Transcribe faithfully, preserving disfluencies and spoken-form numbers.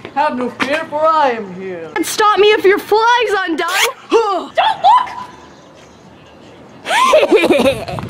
Have no fear, for I am here. Stop me if your flag's undone. Don't look!